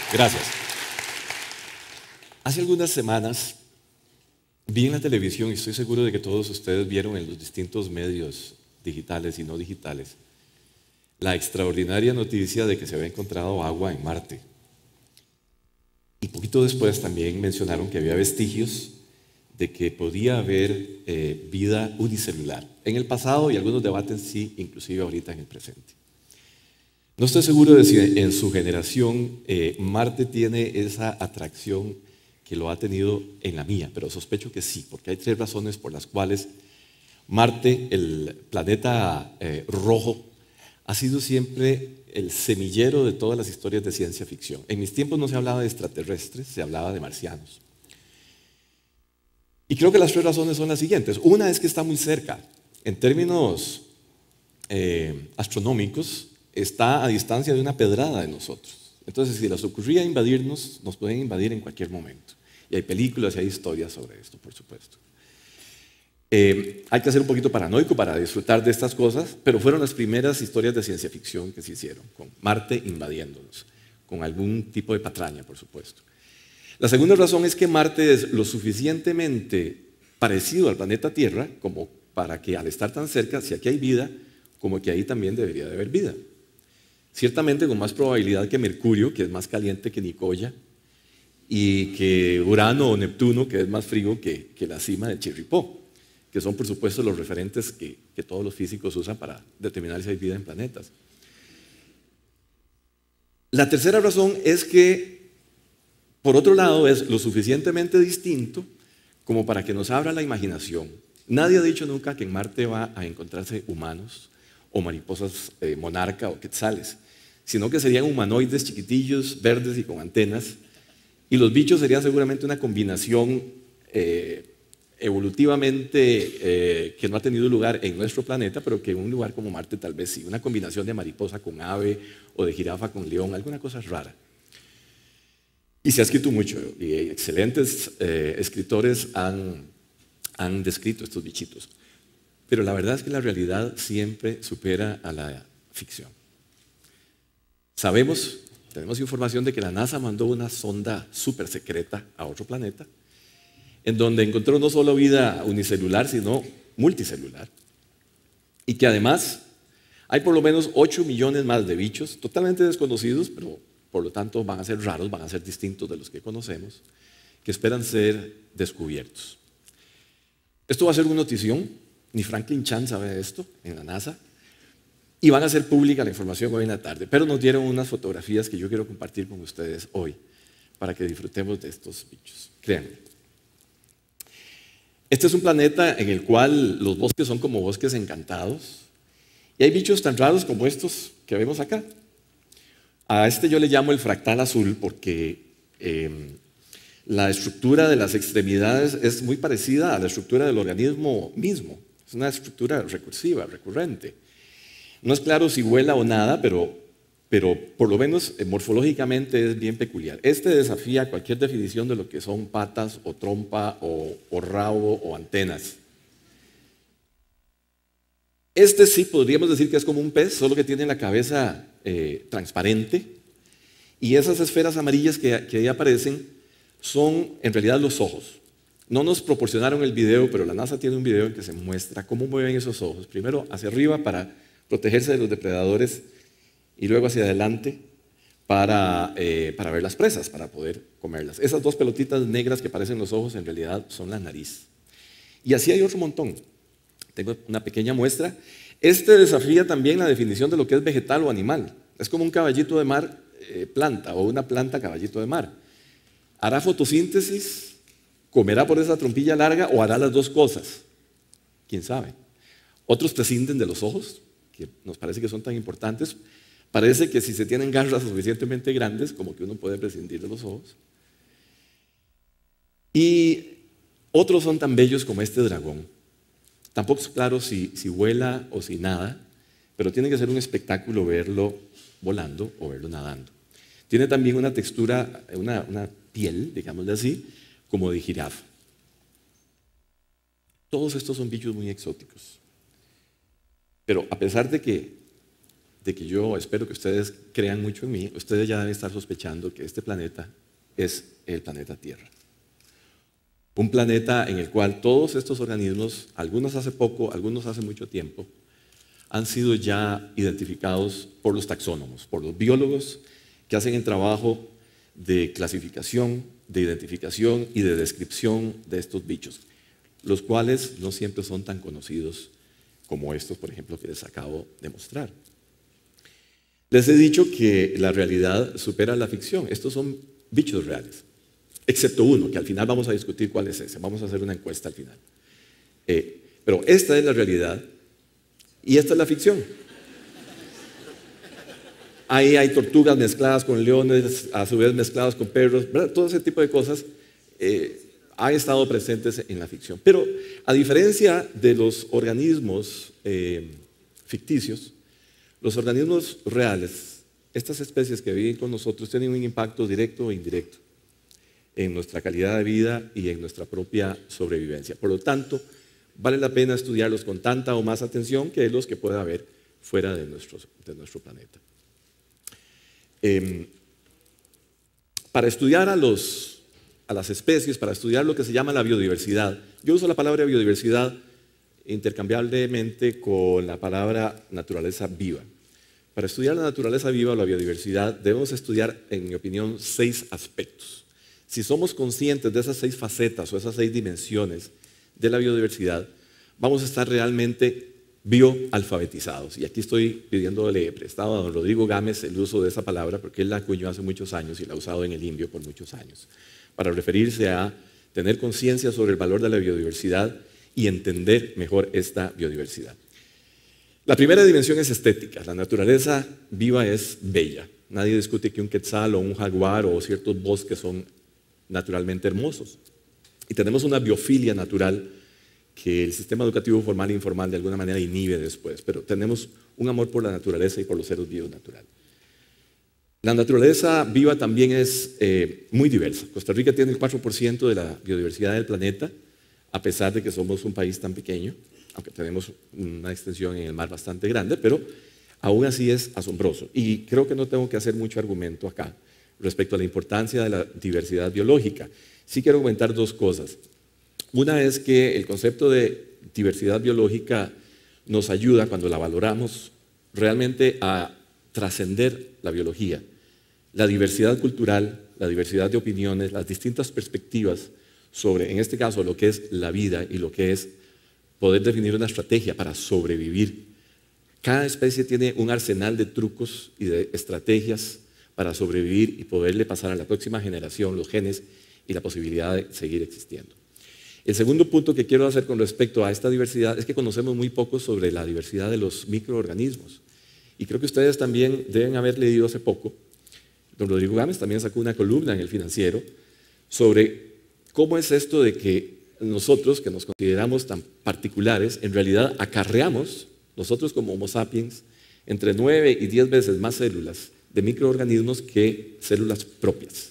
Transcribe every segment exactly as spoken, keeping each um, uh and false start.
Gracias. Hace algunas semanas vi en la televisión, y estoy seguro de que todos ustedes vieron en los distintos medios digitales y no digitales, la extraordinaria noticia de que se había encontrado agua en Marte. Y poquito después también mencionaron que había vestigios de que podía haber eh, vida unicelular. En el pasado, y algunos debaten sí, inclusive ahorita en el presente. No estoy seguro de si en su generación eh, Marte tiene esa atracción que lo ha tenido en la mía, pero sospecho que sí, porque hay tres razones por las cuales Marte, el planeta eh, rojo, ha sido siempre el semillero de todas las historias de ciencia ficción. En mis tiempos no se hablaba de extraterrestres, se hablaba de marcianos. Y creo que las tres razones son las siguientes. Una es que está muy cerca. En términos eh, astronómicos, está a distancia de una pedrada de nosotros. Entonces, si les ocurría invadirnos, nos pueden invadir en cualquier momento. Y hay películas y hay historias sobre esto, por supuesto. Eh, hay que ser un poquito paranoico para disfrutar de estas cosas, pero fueron las primeras historias de ciencia ficción que se hicieron, con Marte invadiéndonos, con algún tipo de patraña, por supuesto. La segunda razón es que Marte es lo suficientemente parecido al planeta Tierra como para que al estar tan cerca, si aquí hay vida, como que ahí también debería de haber vida. Ciertamente con más probabilidad que Mercurio, que es más caliente que Nicoya, y que Urano o Neptuno, que es más frío que, que la cima de Chirripó, que son por supuesto los referentes que, que todos los físicos usan para determinar si hay vida en planetas. La tercera razón es que, por otro lado, es lo suficientemente distinto como para que nos abra la imaginación. Nadie ha dicho nunca que en Marte va a encontrarse humanos o mariposas eh, monarca o quetzales, sino que serían humanoides chiquitillos, verdes y con antenas, y los bichos serían seguramente una combinación eh, evolutivamente eh, que no ha tenido lugar en nuestro planeta, pero que en un lugar como Marte tal vez sí, una combinación de mariposa con ave o de jirafa con león, alguna cosa rara. Y se ha escrito mucho, y excelentes eh, escritores han, han descrito estos bichitos. Pero la verdad es que la realidad siempre supera a la ficción. Sabemos, tenemos información de que la NASA mandó una sonda súper secreta a otro planeta, en donde encontró no solo vida unicelular, sino multicelular. Y que además hay por lo menos ocho millones más de bichos, totalmente desconocidos, pero por lo tanto van a ser raros, van a ser distintos de los que conocemos, que esperan ser descubiertos. Esto va a ser una notición, ni Franklin Chan sabe esto en la NASA, y van a hacer pública la información hoy en la tarde, pero nos dieron unas fotografías que yo quiero compartir con ustedes hoy, para que disfrutemos de estos bichos. Créanme. Este es un planeta en el cual los bosques son como bosques encantados, y hay bichos tan raros como estos que vemos acá. A este yo le llamo el fractal azul porque eh, la estructura de las extremidades es muy parecida a la estructura del organismo mismo. Es una estructura recursiva, recurrente. No es claro si vuela o nada, pero, pero por lo menos eh, morfológicamente es bien peculiar. Este desafía cualquier definición de lo que son patas o trompa o, o rabo o antenas. Este sí podríamos decir que es como un pez, solo que tiene la cabeza eh, transparente, y esas esferas amarillas que, que ahí aparecen son en realidad los ojos. No nos proporcionaron el video, pero la NASA tiene un video en que se muestra cómo mueven esos ojos. Primero hacia arriba para protegerse de los depredadores y luego hacia adelante para, eh, para ver las presas, para poder comerlas. Esas dos pelotitas negras que parecen los ojos en realidad son la nariz. Y así hay otro montón. Tengo una pequeña muestra. Este desafía también la definición de lo que es vegetal o animal. Es como un caballito de mar eh, planta o una planta caballito de mar. ¿Hará fotosíntesis? ¿Comerá por esa trompilla larga o hará las dos cosas? ¿Quién sabe? Otros prescinden de los ojos, que nos parece que son tan importantes. Parece que si se tienen garras suficientemente grandes, como que uno puede prescindir de los ojos. Y otros son tan bellos como este dragón. Tampoco es claro si, si vuela o si nada, pero tiene que ser un espectáculo verlo volando o verlo nadando. Tiene también una textura, una, una piel, digámosle así, como de jirafa. Todos estos son bichos muy exóticos. Pero a pesar de que de que yo espero que ustedes crean mucho en mí, ustedes ya deben estar sospechando que este planeta es el planeta Tierra. Un planeta en el cual todos estos organismos, algunos hace poco, algunos hace mucho tiempo, han sido ya identificados por los taxónomos, por los biólogos que hacen el trabajo de clasificación, de identificación y de descripción de estos bichos, los cuales no siempre son tan conocidos como estos, por ejemplo, que les acabo de mostrar. Les he dicho que la realidad supera la ficción. Estos son bichos reales, excepto uno, que al final vamos a discutir cuál es ese. Vamos a hacer una encuesta al final. Eh, pero esta es la realidad y esta es la ficción. Ahí hay tortugas mezcladas con leones, a su vez mezcladas con perros, ¿verdad? Todo ese tipo de cosas eh, han estado presentes en la ficción. Pero a diferencia de los organismos eh, ficticios, los organismos reales, estas especies que viven con nosotros, tienen un impacto directo o indirecto en nuestra calidad de vida y en nuestra propia sobrevivencia. Por lo tanto, vale la pena estudiarlos con tanta o más atención que los que pueda haber fuera de nuestro, de nuestro planeta. Eh, para estudiar a, los, a las especies, para estudiar lo que se llama la biodiversidad, yo uso la palabra biodiversidad intercambiablemente con la palabra naturaleza viva. Para estudiar la naturaleza viva o la biodiversidad debemos estudiar, en mi opinión, seis aspectos. Si somos conscientes de esas seis facetas o esas seis dimensiones de la biodiversidad, vamos a estar realmente bioalfabetizados. Y aquí estoy pidiéndole prestado a don Rodrigo Gámez el uso de esa palabra porque él la acuñó hace muchos años y la ha usado en el INVIO por muchos años, para referirse a tener conciencia sobre el valor de la biodiversidad y entender mejor esta biodiversidad. La primera dimensión es estética. La naturaleza viva es bella. Nadie discute que un quetzal o un jaguar o ciertos bosques son naturalmente hermosos. Y tenemos una biofilia natural que el sistema educativo formal e informal de alguna manera inhibe después, pero tenemos un amor por la naturaleza y por los seres vivos naturales. La naturaleza viva también es eh, muy diversa. Costa Rica tiene el cuatro por ciento de la biodiversidad del planeta, a pesar de que somos un país tan pequeño, aunque tenemos una extensión en el mar bastante grande, pero aún así es asombroso. Y creo que no tengo que hacer mucho argumento acá respecto a la importancia de la diversidad biológica. Sí quiero comentar dos cosas. Una es que el concepto de diversidad biológica nos ayuda, cuando la valoramos, realmente a trascender la biología. La diversidad cultural, la diversidad de opiniones, las distintas perspectivas sobre, en este caso, lo que es la vida y lo que es poder definir una estrategia para sobrevivir. Cada especie tiene un arsenal de trucos y de estrategias para sobrevivir y poderle pasar a la próxima generación los genes y la posibilidad de seguir existiendo. El segundo punto que quiero hacer con respecto a esta diversidad es que conocemos muy poco sobre la diversidad de los microorganismos. Y creo que ustedes también deben haber leído hace poco, don Rodrigo Gámez también sacó una columna en El Financiero sobre cómo es esto de que nosotros, que nos consideramos tan particulares, en realidad acarreamos, nosotros como Homo sapiens, entre nueve y diez veces más células de microorganismos que células propias.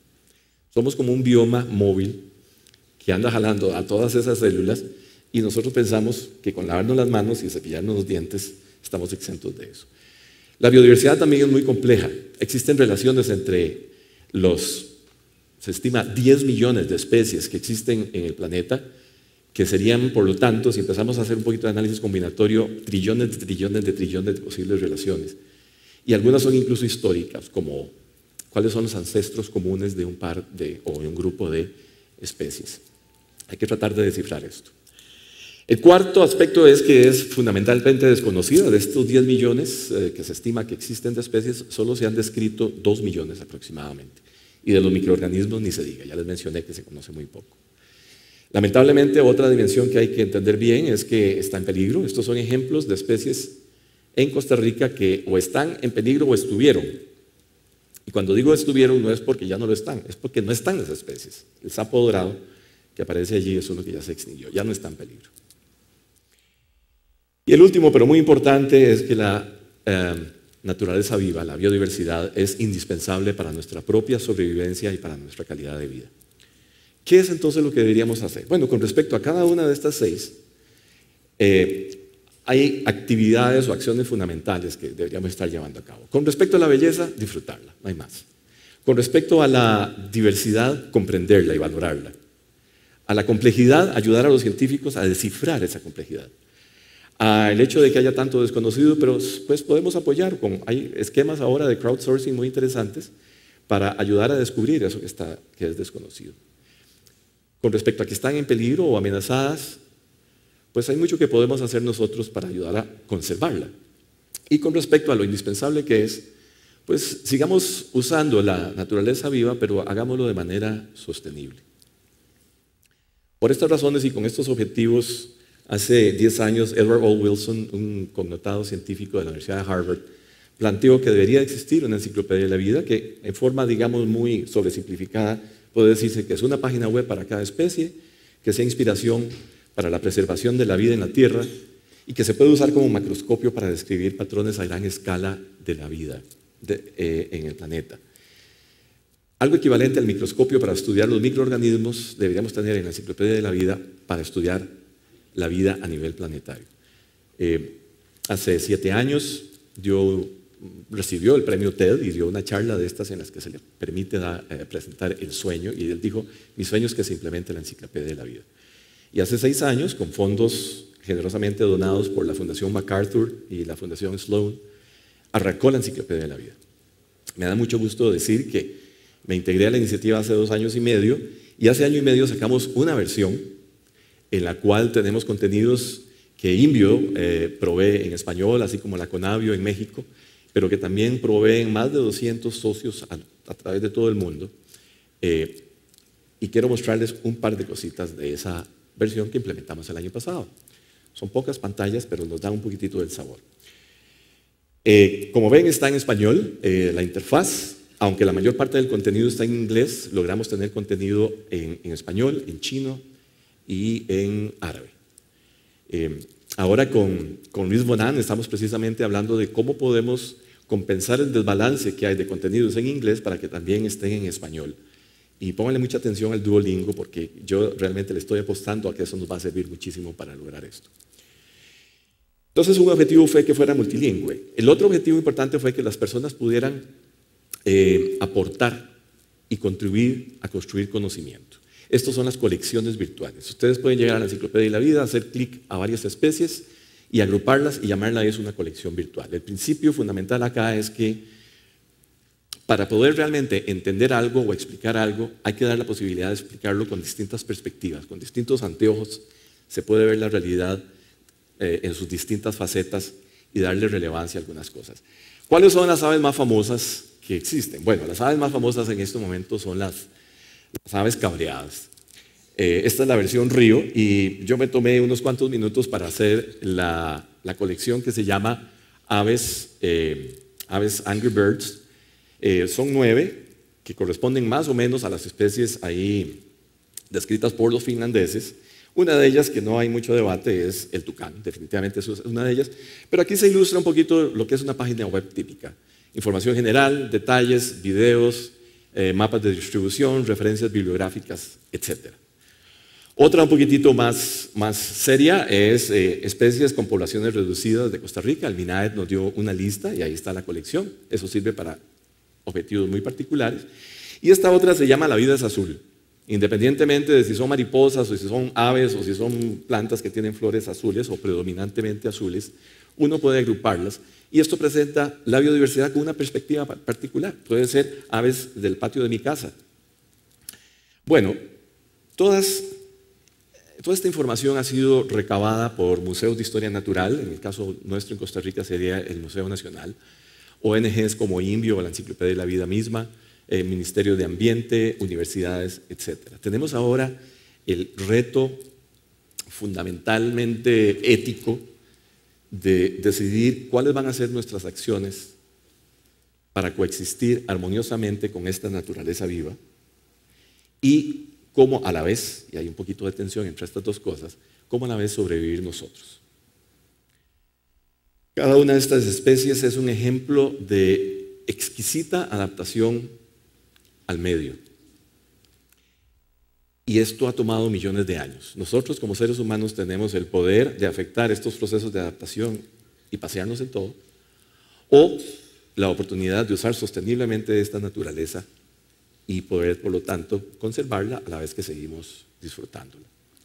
Somos como un bioma móvil que anda jalando a todas esas células y nosotros pensamos que con lavarnos las manos y cepillarnos los dientes estamos exentos de eso. La biodiversidad también es muy compleja. Existen relaciones entre los, se estima, diez millones de especies que existen en el planeta, que serían, por lo tanto, si empezamos a hacer un poquito de análisis combinatorio, trillones de trillones de trillones de posibles relaciones. Y algunas son incluso históricas, como cuáles son los ancestros comunes de un par de, o de un grupo de especies. Hay que tratar de descifrar esto. El cuarto aspecto es que es fundamentalmente desconocida. De estos diez millones eh, que se estima que existen de especies, solo se han descrito dos millones aproximadamente. Y de los microorganismos ni se diga, ya les mencioné que se conoce muy poco. Lamentablemente, otra dimensión que hay que entender bien es que está en peligro. Estos son ejemplos de especies en Costa Rica que o están en peligro o estuvieron. Y cuando digo estuvieron no es porque ya no lo están, es porque no están las especies. El sapo dorado que aparece allí es uno que ya se extinguió, ya no está en peligro. Y el último, pero muy importante, es que la eh, naturaleza viva, la biodiversidad, es indispensable para nuestra propia sobrevivencia y para nuestra calidad de vida. ¿Qué es entonces lo que deberíamos hacer? Bueno, con respecto a cada una de estas seis, eh, hay actividades o acciones fundamentales que deberíamos estar llevando a cabo. Con respecto a la belleza, disfrutarla, no hay más. Con respecto a la diversidad, comprenderla y valorarla. A la complejidad, ayudar a los científicos a descifrar esa complejidad. Al hecho de que haya tanto desconocido, pero pues podemos apoyar con, hay esquemas ahora de crowdsourcing muy interesantes para ayudar a descubrir eso que, está, que es desconocido. Con respecto a que están en peligro o amenazadas, pues hay mucho que podemos hacer nosotros para ayudar a conservarla. Y con respecto a lo indispensable que es, pues sigamos usando la naturaleza viva, pero hagámoslo de manera sostenible. Por estas razones y con estos objetivos, hace diez años, Edward O. Wilson, un connotado científico de la Universidad de Harvard, planteó que debería existir una enciclopedia de la vida que, en forma, digamos, muy sobresimplificada, puede decirse que es una página web para cada especie, que sea inspiración para la preservación de la vida en la Tierra y que se puede usar como macroscopio para describir patrones a gran escala de la vida de, eh, en el planeta. Algo equivalente al microscopio para estudiar los microorganismos deberíamos tener en la enciclopedia de la vida para estudiar la vida a nivel planetario. Eh, hace siete años dio, recibió el premio TED y dio una charla de estas en las que se le permite da, eh, presentar el sueño, y él dijo: mi sueño es que se implemente la enciclopedia de la vida. Y hace seis años, con fondos generosamente donados por la Fundación MacArthur y la Fundación Sloan, arrancó la enciclopedia de la vida. Me da mucho gusto decir que me integré a la iniciativa hace dos años y medio, y hace año y medio sacamos una versión en la cual tenemos contenidos que INVIO eh, provee en español, así como la CONABIO en México, pero que también proveen más de doscientos socios a, a través de todo el mundo. Eh, y quiero mostrarles un par de cositas de esa versión que implementamos el año pasado. Son pocas pantallas, pero nos da un poquitito del sabor. Eh, como ven, está en español eh, la interfaz. Aunque la mayor parte del contenido está en inglés, logramos tener contenido en, en español, en chino y en árabe. Eh, ahora con, con Luis Bonan estamos precisamente hablando de cómo podemos compensar el desbalance que hay de contenidos en inglés para que también estén en español. Y pónganle mucha atención al Duolingo, porque yo realmente le estoy apostando a que eso nos va a servir muchísimo para lograr esto. Entonces, un objetivo fue que fuera multilingüe. El otro objetivo importante fue que las personas pudieran eh, aportar y contribuir a construir conocimiento. Estas son las colecciones virtuales. Ustedes pueden llegar a la Enciclopedia de la Vida, hacer clic a varias especies y agruparlas y llamarla eso una colección virtual. El principio fundamental acá es que para poder realmente entender algo o explicar algo, hay que dar la posibilidad de explicarlo con distintas perspectivas, con distintos anteojos. Se puede ver la realidad eh, en sus distintas facetas y darle relevancia a algunas cosas. ¿Cuáles son las aves más famosas que existen? Bueno, las aves más famosas en este momento son las, las aves cabreadas. Eh, esta es la versión río y yo me tomé unos cuantos minutos para hacer la, la colección que se llama Aves, eh, Aves Angry Birds. Eh, son nueve que corresponden más o menos a las especies ahí descritas por los finlandeses. Una de ellas, que no hay mucho debate, es el tucán, definitivamente eso es una de ellas. Pero aquí se ilustra un poquito lo que es una página web típica. Información general, detalles, videos, eh, mapas de distribución, referencias bibliográficas, etcétera. Otra un poquitito más, más seria es eh, especies con poblaciones reducidas de Costa Rica. El MINAED nos dio una lista y ahí está la colección. Eso sirve para objetivos muy particulares. Y esta otra se llama La vida es azul. Independientemente de si son mariposas o si son aves o si son plantas que tienen flores azules o predominantemente azules, uno puede agruparlas. Y esto presenta la biodiversidad con una perspectiva particular. Puede ser aves del patio de mi casa. Bueno, todas, toda esta información ha sido recabada por museos de historia natural. En el caso nuestro en Costa Rica sería el Museo Nacional. O N Ges como INVIO o la Enciclopedia de la Vida misma, el Ministerio de Ambiente, universidades, etcétera. Tenemos ahora el reto fundamentalmente ético de decidir cuáles van a ser nuestras acciones para coexistir armoniosamente con esta naturaleza viva y cómo a la vez, y hay un poquito de tensión entre estas dos cosas, cómo a la vez sobrevivir nosotros. Cada una de estas especies es un ejemplo de exquisita adaptación al medio. y esto ha tomado millones de años. Nosotros como seres humanos tenemos el poder de afectar estos procesos de adaptación y pasearnos en todo, o la oportunidad de usar sosteniblemente esta naturaleza y poder, por lo tanto, conservarla a la vez que seguimos disfrutándola.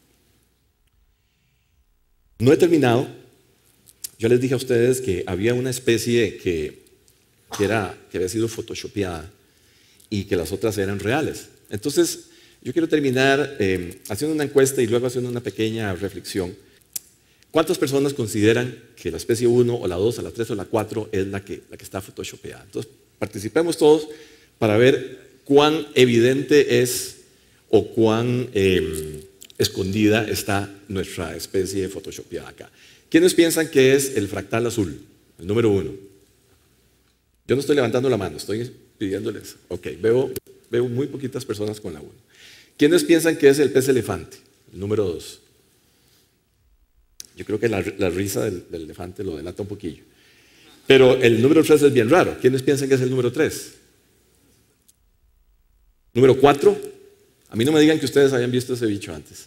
No he terminado. Yo les dije a ustedes que había una especie que, que, era, que había sido photoshopeada y que las otras eran reales. Entonces, yo quiero terminar eh, haciendo una encuesta y luego haciendo una pequeña reflexión. ¿Cuántas personas consideran que la especie uno o la dos o la tres o la cuatro es la que, la que está photoshopeada? Entonces, participemos todos para ver cuán evidente es o cuán eh, escondida está nuestra especie photoshopeada acá. ¿Quiénes piensan que es el fractal azul, el número uno? Yo no estoy levantando la mano, estoy pidiéndoles. Ok, veo, veo muy poquitas personas con la uno. ¿Quiénes piensan que es el pez elefante, el número dos? Yo creo que la, la risa del, del elefante lo delata un poquillo. Pero el número tres es bien raro. ¿Quiénes piensan que es el número tres? Número cuatro. A mí no me digan que ustedes hayan visto ese bicho antes.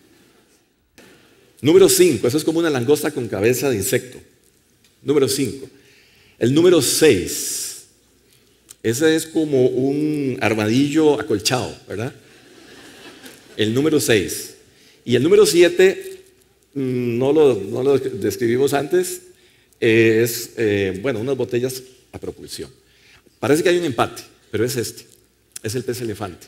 Número cinco. Eso es como una langosta con cabeza de insecto. Número cinco. El número seis. Ese es como un armadillo acolchado, ¿verdad? El número seis. Y el número siete, no lo, no lo describimos antes, es, eh, bueno, unas botellas a propulsión. Parece que hay un empate, pero es este. Es el pez elefante.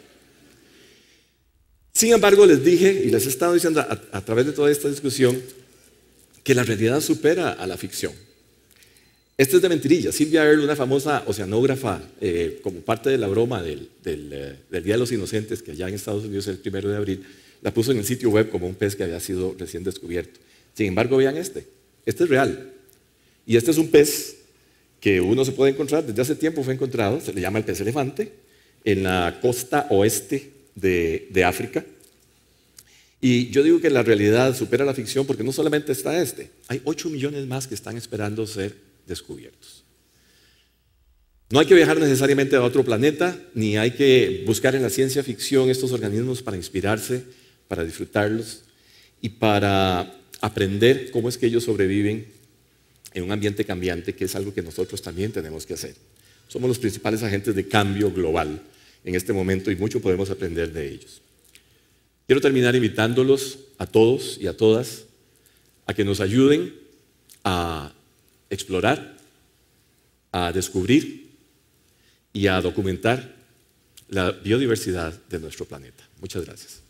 Sin embargo, les dije, y les he estado diciendo a, a través de toda esta discusión, que la realidad supera a la ficción. Este es de mentirilla. Sylvia Earle, una famosa oceanógrafa, eh, como parte de la broma del, del, eh, del Día de los Inocentes, que allá en Estados Unidos es el primero de abril, la puso en el sitio web como un pez que había sido recién descubierto. Sin embargo, vean este. Este es real. Y este es un pez que uno se puede encontrar, desde hace tiempo fue encontrado, se le llama el pez elefante, en la costa oeste de, de África. Y yo digo que la realidad supera la ficción porque no solamente está este, hay ocho millones más que están esperando ser descubiertos. No hay que viajar necesariamente a otro planeta, ni hay que buscar en la ciencia ficción estos organismos para inspirarse, para disfrutarlos y para aprender cómo es que ellos sobreviven en un ambiente cambiante, que es algo que nosotros también tenemos que hacer. Somos los principales agentes de cambio global en este momento y mucho podemos aprender de ellos. Quiero terminar invitándolos a todos y a todas a que nos ayuden a explorar, a descubrir y a documentar la biodiversidad de nuestro planeta. Muchas gracias.